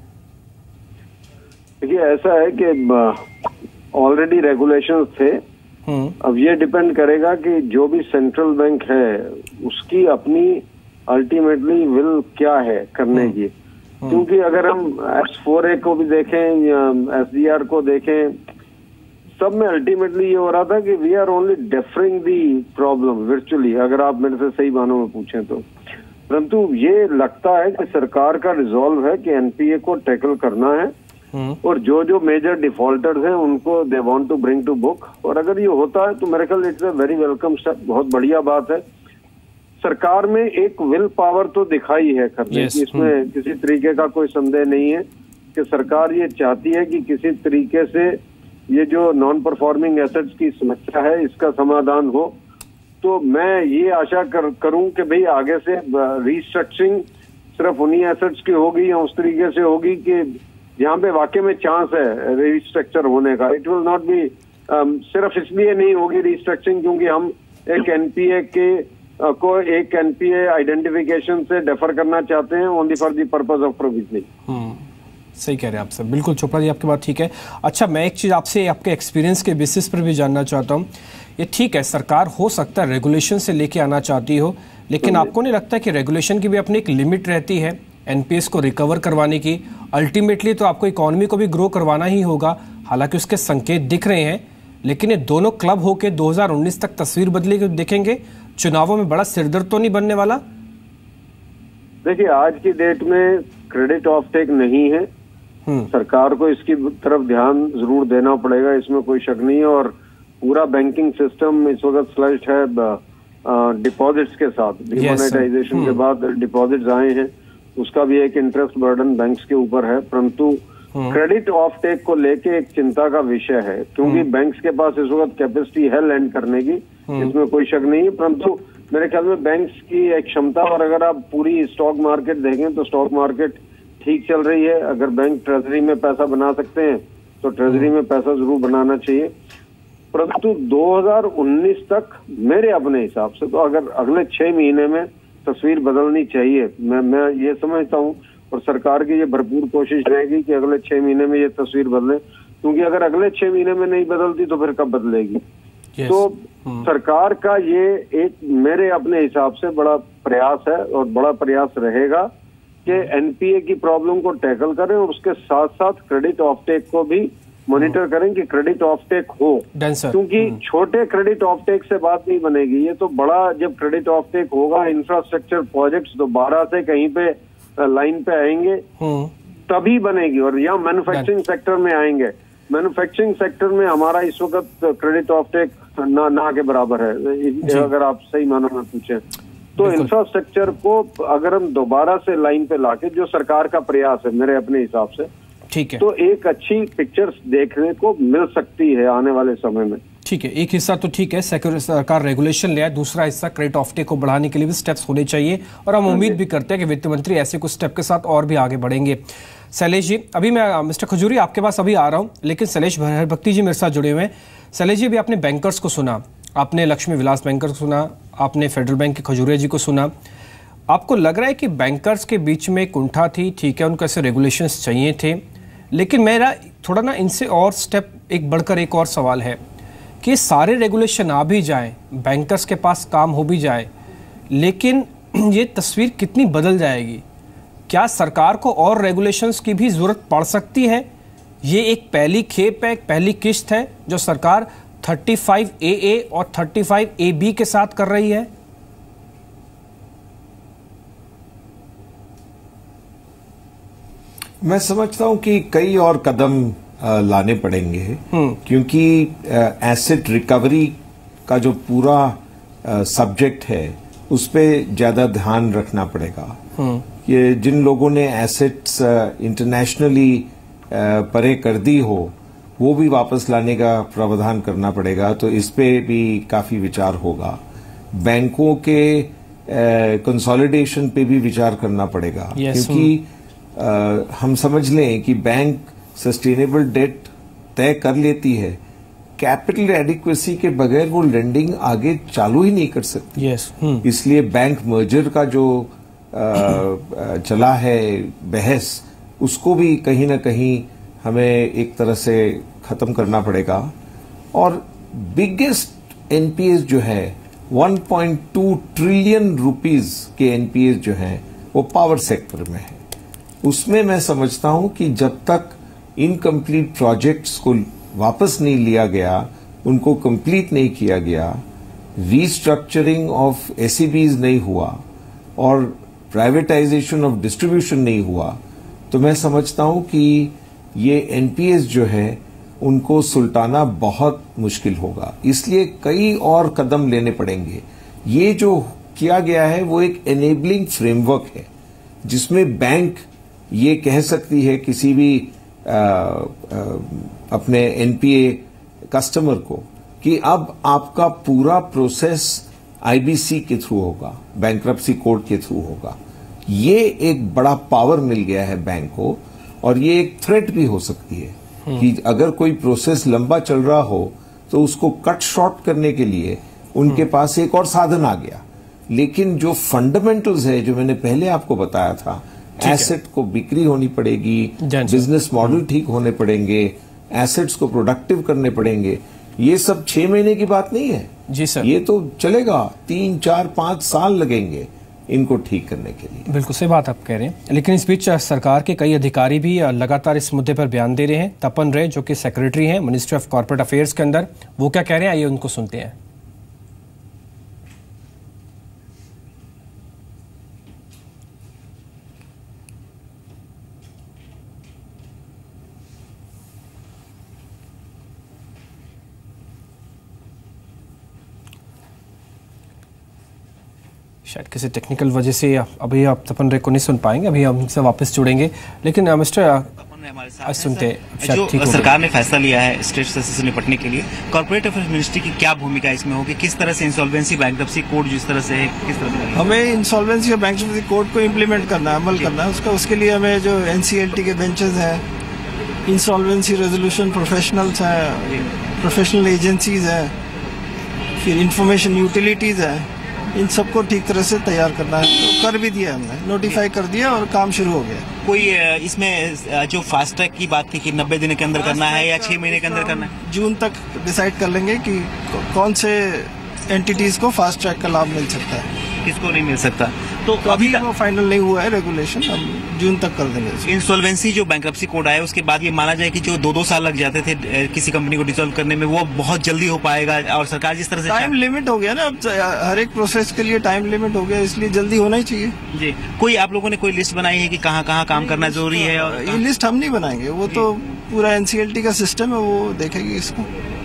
देखिए ऐसा है कि ऑलरेडी रेगुलेशंस थे, अब ये डिपेंड करेगा कि जो भी सेंट्रल बैंक है उसकी अपनी अल्टीमेटली विल क्या है करने की। क्योंकि अगर हम S4A को भी देखें या SDR को देखें, सब में अल्टीमेटली ये हो रहा था कि we are only deferring the problem virtually, अगर आप मेरे से सही मानों में पूछें तो। परंतु ये लगता है कि सरकार का रिजॉल्व है कि NPA को टैकल करना है और जो जो मेजर डिफॉल्टर्स हैं उनको they want to bring to book. और अगर ये होता है तो मेरे ख्याल it's a very welcome step, बहुत बढ़िया बात है। सरकार में एक विल पावर तो दिखाई है करने की, इसमें किसी तरीके का कोई संदेह नहीं है कि सरकार ये चाहती है कि किसी तरीके से ये जो नॉन परफॉर्मिंग एसेट्स की समस्या है इसका समाधान हो। तो मैं ये आशा करूं कि भाई आगे से रीस्ट्रक्चरिंग सिर्फ उन्हीं एसेट्स की होगी या उस तरीके से होगी कि जहाँ पे वाकई में चांस है रीस्ट्रक्चर होने का। इट विल नॉट बी सिर्फ इसलिए नहीं होगी रीस्ट्रक्चरिंग क्योंकि हम एक NPA को एक NPA आइडेंटिफिकेशन से डेफर करना चाहते हैं only for the purpose of provisioning. सही कह रहे हैं आप सर, बिल्कुल चोपड़ा जी आपकी बात ठीक है। अच्छा, मैं एक चीज़ आपसे आपके एक्सपीरियंस के बेसिस पर भी जानना चाहता हूँ। ये ठीक है सरकार हो सकता है रेगुलेशन से लेके आना चाहती हो, लेकिन आपको नहीं लगता कि रेगुलेशन की भी अपनी एक लिमिट रहती है NPS को रिकवर करवाने की? अल्टीमेटली तो आपको इकोनॉमी को भी ग्रो करवाना ही होगा, हालांकि उसके संकेत दिख रहे हैं, लेकिन ये दोनों क्लब होके 2019 तक तस्वीर बदली देखेंगे, चुनावों में बड़ा सिरदर्द तो नहीं बनने वाला? देखिए आज की डेट में क्रेडिट ऑफ टेक नहीं है, सरकार को इसकी तरफ ध्यान जरूर देना पड़ेगा, इसमें कोई शक नहीं है। और पूरा बैंकिंग सिस्टम इस वक्त स्लश्ड है डिपॉजिट्स के साथ, डिमोनेटाइजेशन के बाद डिपॉजिट्स आए हैं, उसका भी एक इंटरेस्ट बर्डन बैंक्स के ऊपर है। परंतु क्रेडिट ऑफ टेक को लेके एक चिंता का विषय है, क्योंकि बैंक्स के पास इस वक्त कैपेसिटी है लैंड करने की, इसमें कोई शक नहीं है। परंतु मेरे ख्याल में बैंक्स की एक क्षमता, और अगर आप पूरी स्टॉक मार्केट देखें तो स्टॉक मार्केट ठीक चल रही है। अगर बैंक ट्रेजरी में पैसा बना सकते हैं तो ट्रेजरी में पैसा जरूर बनाना चाहिए। परंतु 2019 तक मेरे अपने हिसाब से तो अगर अगले 6 महीने में तस्वीर बदलनी चाहिए, मैं ये समझता हूँ, और सरकार की ये भरपूर कोशिश रहेगी कि अगले 6 महीने में ये तस्वीर बदले, क्योंकि अगर अगले 6 महीने में नहीं बदलती तो फिर कब बदलेगी? तो सरकार का ये एक मेरे अपने हिसाब से बड़ा प्रयास है और बड़ा प्रयास रहेगा कि NPA की प्रॉब्लम को टैकल करें और उसके साथ साथ क्रेडिट ऑफ टेक को भी मॉनिटर करें कि क्रेडिट ऑफ टेक हो, क्योंकि छोटे क्रेडिट ऑफ टेक से बात नहीं बनेगी। ये तो बड़ा जब क्रेडिट ऑफ टेक होगा, इंफ्रास्ट्रक्चर प्रोजेक्ट्स दोबारा से कहीं पे लाइन पे आएंगे तभी बनेगी, और यहाँ मैन्युफैक्चरिंग सेक्टर में आएंगे। मैन्युफैक्चरिंग सेक्टर में हमारा इस वक्त क्रेडिट ऑफ टेक ना के बराबर है, अगर आप सही मानों में पूछें। तो इंफ्रास्ट्रक्चर को अगर हम दोबारा से लाइन पे लाके, जो सरकार का प्रयास है मेरे अपने हिसाब से, ठीक है, तो एक अच्छी पिक्चर देखने को मिल सकती है आने वाले समय में। ठीक है, एक हिस्सा तो ठीक है, सरकार रेगुलेशन ले आए, दूसरा हिस्सा क्रेडिट ऑफटेक को बढ़ाने के लिए भी स्टेप्स होने चाहिए, और हम उम्मीद भी करते हैं कि वित्त मंत्री ऐसे कुछ स्टेप के साथ और भी आगे बढ़ेंगे। शैलेश जी, अभी मैं मिस्टर खजूरी आपके पास अभी आ रहा हूं, लेकिन शैलेश भक्ति जी मेरे साथ जुड़े हुए हैं। शैलेश जी, अभी आपने बैंकर्स को सुना, आपने लक्ष्मी विलास बैंकर को सुना, आपने फेडरल बैंक के खजूरिया जी को सुना। आपको लग रहा है कि बैंकर्स के बीच में कुंठा थी? ठीक है, उनको ऐसे रेगुलेशंस चाहिए थे, लेकिन मेरा थोड़ा ना इनसे और स्टेप एक बढ़कर एक और सवाल है कि सारे रेगुलेशन आ भी जाएं, बैंकर्स के पास काम हो भी जाए, लेकिन ये तस्वीर कितनी बदल जाएगी? क्या सरकार को और रेगुलेशंस की भी जरूरत पड़ सकती है? ये एक पहली खेप है, एक पहली किस्त है जो सरकार 35AA और 35AB के साथ कर रही है। मैं समझता हूं कि कई और कदम लाने पड़ेंगे, क्योंकि एसेट रिकवरी का जो पूरा सब्जेक्ट है उस पर ज्यादा ध्यान रखना पड़ेगा। ये जिन लोगों ने एसेट्स इंटरनेशनली परे कर दी हो, वो भी वापस लाने का प्रावधान करना पड़ेगा, तो इस पे भी काफी विचार होगा। बैंकों के कंसोलिडेशन पे भी विचार करना पड़ेगा, क्योंकि हम समझ लें कि बैंक सस्टेनेबल डेट तय कर लेती है, कैपिटल एडिक्वेसी के बगैर वो लेंडिंग आगे चालू ही नहीं कर सकती। इसलिए बैंक मर्जर का जो चला है बहस, उसको भी कहीं ना कहीं हमें एक तरह से खत्म करना पड़ेगा। और बिगेस्ट एनपीएस जो है 1.2 ट्रिलियन रुपीस के एनपीएस जो हैं वो पावर सेक्टर में है। उसमें मैं समझता हूं कि जब तक इनकम्प्लीट प्रोजेक्ट्स को वापस नहीं लिया गया, उनको कंप्लीट नहीं किया गया, रीस्ट्रक्चरिंग ऑफ एसईबीज नहीं हुआ और प्राइवेटाइजेशन ऑफ डिस्ट्रीब्यूशन नहीं हुआ, तो मैं समझता हूं कि ये एनपीएस जो है उनको सुलटाना बहुत मुश्किल होगा। इसलिए कई और कदम लेने पड़ेंगे। ये जो किया गया है वो एक एनेबलिंग फ्रेमवर्क है, जिसमें बैंक ये कह सकती है किसी भी अपने एनपीए कस्टमर को कि अब आपका पूरा प्रोसेस आईबीसी के थ्रू होगा, बैंक्रप्सी कोर्ट के थ्रू होगा। ये एक बड़ा पावर मिल गया है बैंक को, और ये एक थ्रेट भी हो सकती है कि अगर कोई प्रोसेस लंबा चल रहा हो तो उसको कट शॉर्ट करने के लिए उनके पास एक और साधन आ गया। लेकिन जो फंडामेंटल्स है, जो मैंने पहले आपको बताया था, एसेट को बिक्री होनी पड़ेगी, बिजनेस मॉडल ठीक होने पड़ेंगे, एसेट्स को प्रोडक्टिव करने पड़ेंगे, ये सब 6 महीने की बात नहीं है जी सर। ये तो चलेगा, 3, 4, 5 साल लगेंगे इनको ठीक करने के लिए। बिल्कुल सही बात आप कह रहे हैं, लेकिन इस बीच सरकार के कई अधिकारी भी लगातार इस मुद्दे पर बयान दे रहे हैं। तपन रे जो कि सेक्रेटरी हैं मिनिस्ट्री ऑफ कॉर्पोरेट अफेयर्स के अंदर, वो क्या कह रहे हैं, आइए उनको सुनते हैं। शायद किसी टेक्निकल वजह से अभी आप तपन रे को नहीं सुन पाएंगे, अभी हम इनसे वापस जुड़ेंगे। लेकिन मिस्टर सुनते जो सरकार ने फैसला लिया है स्टेट से निपटने के लिए, कॉर्पोरेट अफेयर्स मिनिस्ट्री की क्या भूमिका इसमें होगी? किस तरह से इंसॉल्वेंसी बैंक्रप्सी कोड जिस तरह से है, किस तरह से हमें इंसॉल्वेंसी और बैंक्रप्सी कोड को इम्प्लीमेंट करना है, अमल करना है उसके लिए हमें जो एनसीएलटी के बेंचेस हैं, इंसॉल्वेंसी रेजोल्यूशन प्रोफेशनल्स हैं, प्रोफेशनल एजेंसीज हैं, फिर इंफॉर्मेशन यूटिलिटीज हैं, इन सबको ठीक तरह से तैयार करना है। तो कर भी दिया हमने, नोटिफाई कर दिया और काम शुरू हो गया। कोई इसमें जो फास्ट ट्रैक की बात थी कि 90 दिन के अंदर करना है या 6 महीने के अंदर करना है, जून तक डिसाइड कर लेंगे कि कौन से एंटिटीज को फास्ट ट्रैक का लाभ मिल सकता है, किसको नहीं मिल सकता। तो अभी वो फाइनल नहीं हुआ है रेगुलेशन, हम जून तक कर देंगे। इंसॉल्वेंसी जो बैंक्रप्सी कोड आया उसके बाद ये माना जाए कि जो 2-2 साल लग जाते थे किसी कंपनी को डिसॉल्व करने में, वो बहुत जल्दी हो पाएगा। और सरकार जिस तरह से टाइम लिमिट हो गया ना, अब हर एक प्रोसेस के लिए टाइम लिमिट हो गया, इसलिए जल्दी होना ही चाहिए जी। कोई आप लोगों ने कोई लिस्ट बनाई है कि कहाँ कहाँ काम करना जरूरी है? ये लिस्ट हम नहीं बनाएंगे, वो तो पूरा एनसीएलटी का सिस्टम है, वो देखेगी इसको।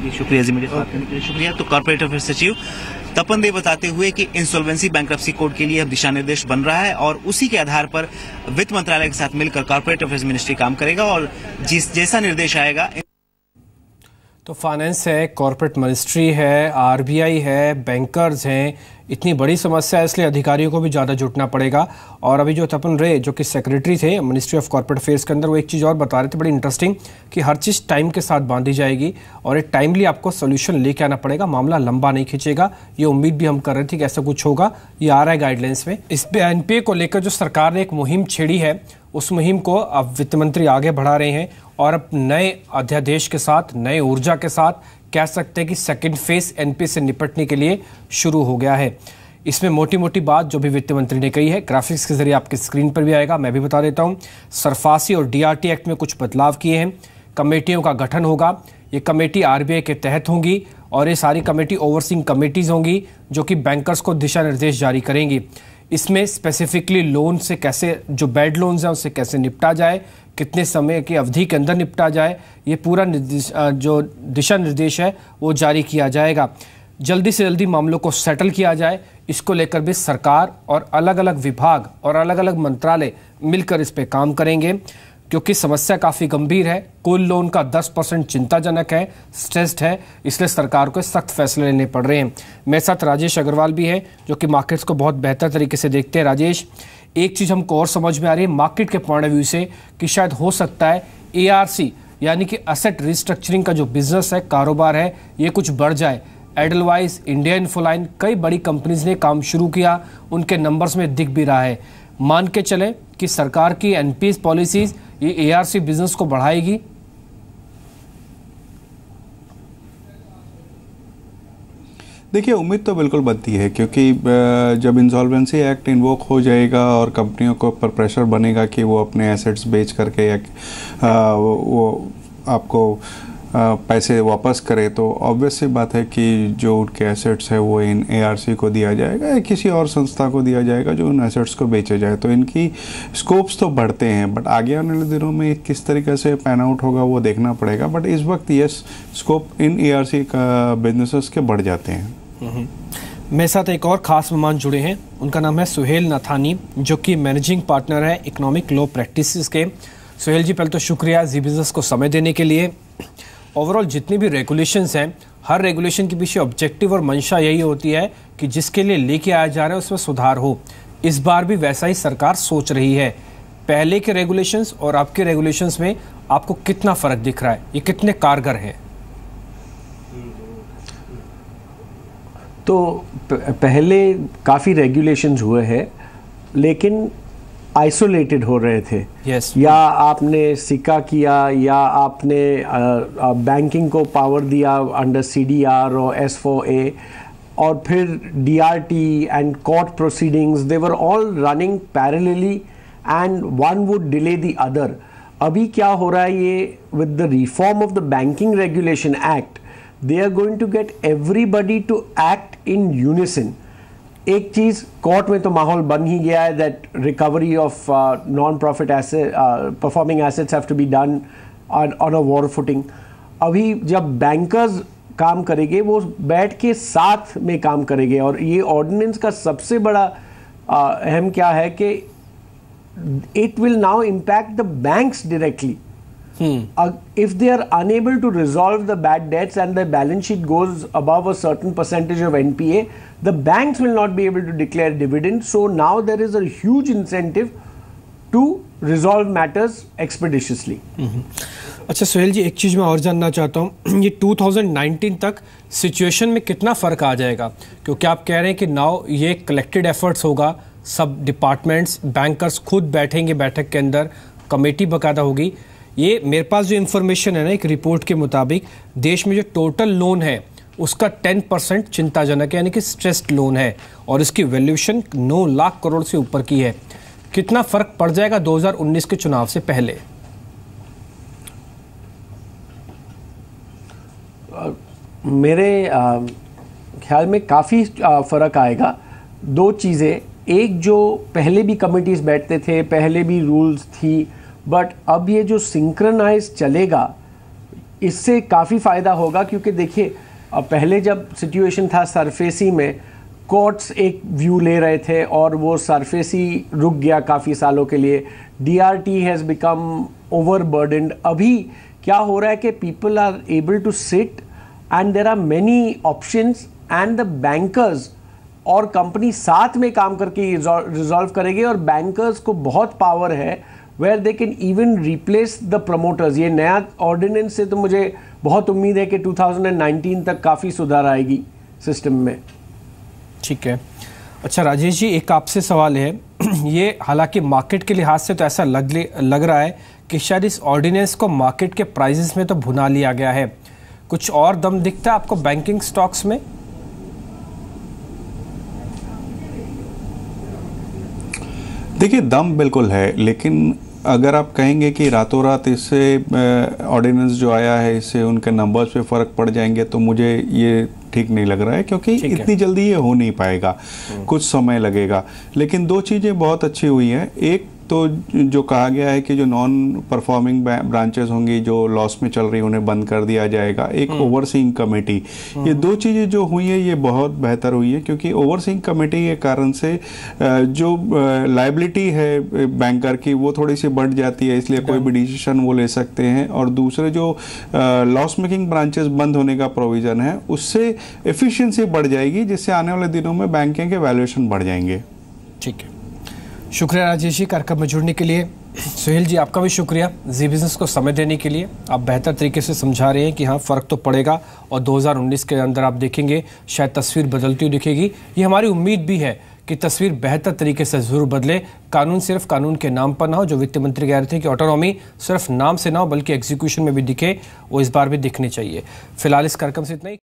शुक्रिया जी, मेरे बात करने के लिए शुक्रिया। तो कॉर्पोरेट अफेयर्स सचिव तपन देव बताते हुए कि इंसॉल्वेंसी बैंक्रप्सी कोड के लिए अब दिशा निर्देश बन रहा है और उसी के आधार पर वित्त मंत्रालय के साथ मिलकर कॉर्पोरेट अफेयर्स मिनिस्ट्री काम करेगा और जैसा निर्देश आएगा। तो फाइनेंस है, कॉर्पोरेट मिनिस्ट्री है, आरबीआई है, बैंकर्स हैं, इतनी बड़ी समस्या है, इसलिए अधिकारियों को भी ज़्यादा जुटना पड़ेगा। और अभी जो तपन रे जो कि सेक्रेटरी थे मिनिस्ट्री ऑफ कॉर्पोरेट अफेयर्स के अंदर, वो एक चीज़ और बता रहे थे बड़ी इंटरेस्टिंग कि हर चीज़ टाइम के साथ बांधी जाएगी और एक टाइमली आपको सोल्यूशन लेके आना पड़ेगा, मामला लंबा नहीं खींचेगा। ये उम्मीद भी हम कर रहे थे कि ऐसा कुछ होगा, ये आ रहा है गाइडलाइंस में। इस पे एनपीए को लेकर जो सरकार ने एक मुहिम छेड़ी है, उस मुहिम को अब वित्त मंत्री आगे बढ़ा रहे हैं और अब नए अध्यादेश के साथ, नए ऊर्जा के साथ कह सकते हैं कि सेकंड फेज एनपीए से निपटने के लिए शुरू हो गया है। इसमें मोटी मोटी बात जो भी वित्त मंत्री ने कही है, ग्राफिक्स के जरिए आपकी स्क्रीन पर भी आएगा, मैं भी बता देता हूं। सरफासी और डीआरटी एक्ट में कुछ बदलाव किए हैं, कमेटियों का गठन होगा, ये कमेटी आरबीआई के तहत होंगी और ये सारी कमेटी ओवरसीइंग कमेटीज होंगी जो कि बैंकर्स को दिशा निर्देश जारी करेंगी। इसमें स्पेसिफिकली लोन से कैसे, जो बैड लोन्स हैं उससे कैसे निपटा जाए, कितने समय की अवधि के अंदर निपटा जाए, ये पूरा जो दिशा निर्देश है वो जारी किया जाएगा। जल्दी से जल्दी मामलों को सेटल किया जाए, इसको लेकर भी सरकार और अलग अलग विभाग और अलग अलग मंत्रालय मिलकर इस पे काम करेंगे क्योंकि समस्या काफ़ी गंभीर है। कुल लोन का 10% चिंताजनक है, स्ट्रेस्ड है, इसलिए सरकार को सख्त फैसले लेने पड़ रहे हैं। मेरे साथ राजेश अग्रवाल भी है जो कि मार्केट्स को बहुत बेहतर तरीके से देखते हैं। राजेश, एक चीज़ हमको और समझ में आ रही है मार्केट के पॉइंट ऑफ व्यू से कि शायद हो सकता है एआरसी यानी कि एसेट रिस्ट्रक्चरिंग का जो बिजनेस है, कारोबार है, ये कुछ बढ़ जाए। एडलवाइज, इंडिया इन्फोलाइन, कई बड़ी कंपनीज ने काम शुरू किया, उनके नंबर्स में दिख भी रहा है। मान के चले कि सरकार की एनपीएस पॉलिसीज ये एआरसी बिजनेस को बढ़ाएगी। देखिए, उम्मीद तो बिल्कुल बनती है क्योंकि जब इंसॉल्वेंसी एक्ट इन्वोक हो जाएगा और कंपनियों के ऊपर प्रेशर बनेगा कि वो अपने एसेट्स बेच करके या वो आपको पैसे वापस करे, तो ऑब्वियस सी बात है कि जो उनके एसेट्स है वो इन एआरसी को दिया जाएगा या किसी और संस्था को दिया जाएगा जो उन एसेट्स को बेचे जाए। तो इनकी स्कोप्स तो बढ़ते हैं, बट आगे आने वाले दिनों में किस तरीके से पैन आउट होगा वो देखना पड़ेगा। बट इस वक्त यस, स्कोप इन एआरसी का बिजनेसेस के बढ़ जाते हैं। मेरे साथ एक और खास मेहमान जुड़े हैं, उनका नाम है सुहेल नाथानी जो कि मैनेजिंग पार्टनर है इकोनॉमिक लॉ प्रैक्टिसेस के। सुहेल जी, पहले तो शुक्रिया जी बिजनेस को समय देने के लिए। ओवरऑल जितनी भी रेगुलेशंस हैं, हर रेगुलेशन के पीछे ऑब्जेक्टिव और मंशा यही होती है कि जिसके लिए लेके आया जा रहा है उसमें सुधार हो। इस बार भी वैसा ही सरकार सोच रही है। पहले के रेगुलेशंस और अब के रेगुलेशंस में आपको कितना फ़र्क दिख रहा है, ये कितने कारगर हैं? तो पहले काफ़ी रेगुलेशंस हुए हैं लेकिन आइसोलेटेड हो रहे थे। या आपने सिक्का किया या आपने बैंकिंग को पावर दिया अंडर सीडीआर और S4A और फिर DRT and court proceedings, they were all running parallelly and one would delay the other. अभी क्या हो रहा है, ये with the reform of the banking regulation act, they are going to get everybody to act in unison. एक चीज court में तो माहौल बन ही गया है that recovery of non-profit asset performing assets have to be done on a war footing. अभी जब बैंकर्स काम करेंगे वो बैठ के साथ में काम करेंगे और ये ऑर्डिनेंस का सबसे बड़ा अहम क्या है कि it will now impact the banks directly. If they are unable to resolve the bad debts and the balance sheet goes above a certain percentage of NPA, the banks will not be able to declare dividend. So now there is a huge incentive to resolve matters expeditiously. अच्छा सुहेल जी, एक चीज़ मैं और जानना चाहता हूँ, ये 2019 तक situation में कितना फ़र्क आ जाएगा? क्योंकि आप कह रहे हैं कि नाउ ये कलेक्टेड एफर्ट्स होगा, सब डिपार्टमेंट्स, बैंकर्स खुद बैठेंगे बैठक के अंदर, कमेटी बकायदा होगी। ये मेरे पास जो इन्फॉर्मेशन है ना, एक रिपोर्ट के मुताबिक देश में जो टोटल लोन है उसका 10% चिंताजनक है, यानी कि स्ट्रेस्ड लोन है और इसकी वैल्यूएशन 9 लाख करोड़ से ऊपर की है। कितना फर्क पड़ जाएगा 2019 के चुनाव से पहले? मेरे ख्याल में काफ़ी फ़र्क आएगा। दो चीज़ें, एक जो पहले भी कमिटीज़ बैठते थे, पहले भी रूल्स थी, बट अब ये जो सिंक्रोनाइज चलेगा इससे काफ़ी फ़ायदा होगा, क्योंकि देखिए पहले जब सिचुएशन था सरफेसी में, कोर्ट्स एक व्यू ले रहे थे और वो सरफेसी रुक गया काफ़ी सालों के लिए। DRT has become overburdened. अभी क्या हो रहा है कि people are able to sit and there are many options and the bankers और कंपनी साथ में काम करके रिजॉल्व करेंगे, और बैंकर्स को बहुत पावर है where they can even replace the promoters. ये नया ऑर्डिनेंस से तो मुझे बहुत उम्मीद है कि 2019 तक काफ़ी सुधार आएगी सिस्टम में। ठीक है। अच्छा राजेश जी, एक आपसे सवाल है, ये हालांकि मार्केट के लिहाज से तो ऐसा लग रहा है कि शायद इस ऑर्डिनेंस को मार्केट के प्राइसेस में तो भुना लिया गया है, कुछ और दम दिखता है आपको बैंकिंग स्टॉक्स में? देखिए दम बिल्कुल है, लेकिन अगर आप कहेंगे कि रातों रात इससे ऑर्डिनेंस जो आया है इससे उनके नंबर्स पे फ़र्क पड़ जाएंगे, तो मुझे ये ठीक नहीं लग रहा है, क्योंकि इतनी जल्दी ये हो नहीं पाएगा, कुछ समय लगेगा। लेकिन दो चीज़ें बहुत अच्छी हुई हैं। एक तो जो कहा गया है कि जो नॉन परफॉर्मिंग ब्रांचेस होंगी जो लॉस में चल रही उन्हें बंद कर दिया जाएगा, एक ओवरसीइंग कमेटी, ये दो चीज़ें जो हुई है ये बहुत बेहतर हुई है, क्योंकि ओवरसीइंग कमेटी के कारण से जो लायबिलिटी है बैंकर की वो थोड़ी सी बढ़ जाती है, इसलिए कोई भी डिसीजन वो ले सकते हैं। और दूसरे जो लॉस मेकिंग ब्रांचेस बंद होने का प्रोविज़न है उससे एफिशिएंसी बढ़ जाएगी, जिससे आने वाले दिनों में बैंकिंग के वैल्यूएशन बढ़ जाएंगे। ठीक है, शुक्रिया राजेश जी कार्यक्रम में जुड़ने के लिए। सुहेल जी आपका भी शुक्रिया जी बिजनेस को समय देने के लिए। आप बेहतर तरीके से समझा रहे हैं कि हाँ फ़र्क तो पड़ेगा और 2019 के अंदर आप देखेंगे शायद तस्वीर बदलती हुई दिखेगी। ये हमारी उम्मीद भी है कि तस्वीर बेहतर तरीके से ज़रूर बदले। कानून सिर्फ कानून के नाम पर ना हो, जो वित्त मंत्री कह रहे थे कि ऑटोनॉमी सिर्फ नाम से ना हो बल्कि एग्जीक्यूशन में भी दिखे, वो इस बार भी दिखनी चाहिए। फिलहाल इस कार्यक्रम से इतना ही।